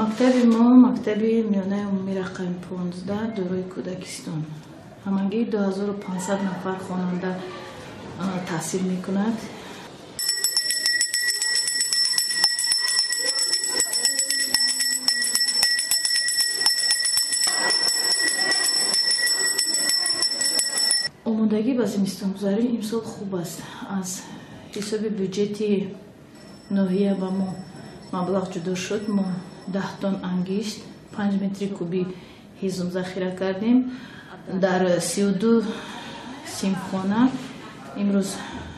мактаби мо мактаби миёнаи умумии рақами 15 дорои кӯдакистон. Ҳамагӣ 2500 нафар хонанда таҳсил мекунад. омодагӣ ба зимистонгузарӣ имсол хуб аст. Аз ҳисоби бюджети ноҳия ба мо маблағ ҷудо шуд. Мо 10 тонн ангишт 5 метри куби ҳизм захира кардем. дар 32 симхона имрӯз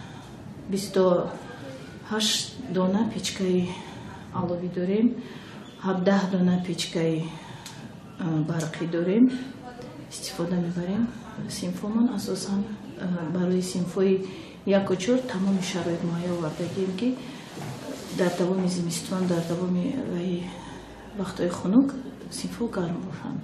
28 дона печкаи аловӣ дорем, 17 дона печкаи барқӣ дорем. истифода мебарем. синфомон асосан барои синфои 1-4 тамоми шароит муҳайё овардагием ки дар давоми зимистон, дар давоми вақтҳои хунук синфо гарм бошанд.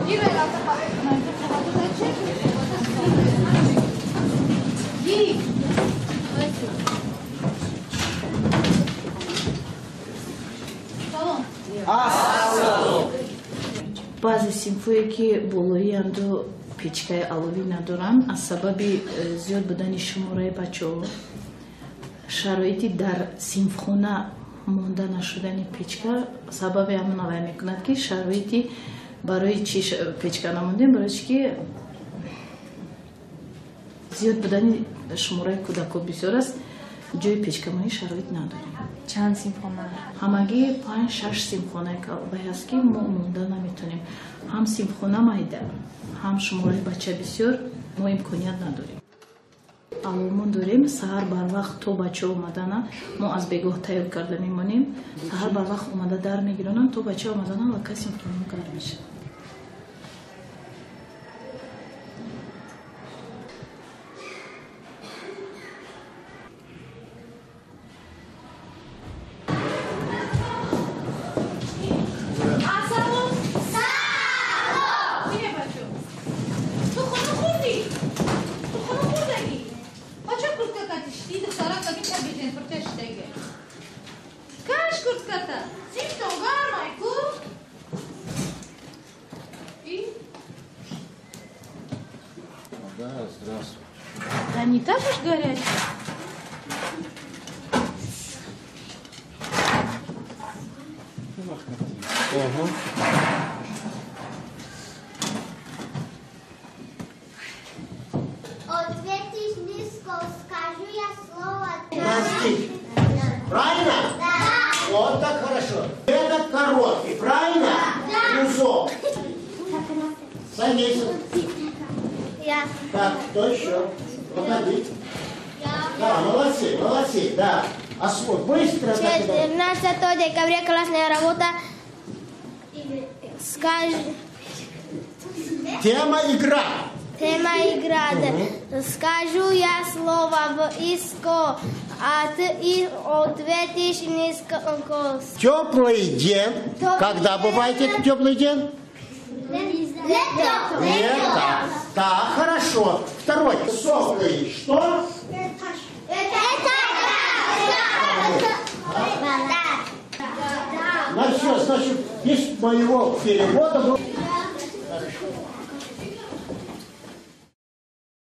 баъзе синфое ки болоианду печкаи аловӣ надоранд, аз сабаби зиёд будани шумораи бачаҳо, шароити дар синфхона монда нашудани печка сабаби ҳамон авай мекунад ки шароити барои чи печка намондем, барои чи ки зиёд будани шумораи кӯдакҳо бисёр аст, ҷои печкамоӣ шароит надорем. чанд симхона? ҳамагӣ 5-6 симхонаи калбай аст ки мо монда наметонем. ҳам симхона майда, ҳам шумораи бача бисёр, мо имконият надорем. аломон дорем. саҳар барвақт то бачаҳо омадананд, мо аз бегоҳ тайёр карда мемонем. саҳар барвақт омада дар мегиронанд, то бачаҳо омадананд ва каси симхона гарм мешавад. Да, здравствуй. Да не так уж горячая. Ага. Ответишь низко, скажу я слово. Прости. Правильно? Да. Вот так хорошо. Это короткий, правильно? Да. Крузок. Садись. Я. Так, кто еще? Подходи. Я. Да, молодцы, молодцы, да. Быстро. 14 декабря классная работа. Скажи. Тема игра. Тема игра. Скажу я слово в иско, а ты ответишь низко. Теплый день. Теплый Когда день. бывает этот теплый день? Лето. Лето. Так, хорошо. Второй. Высокий. Что? Ну все, значит, из моего перевода... Хорошо.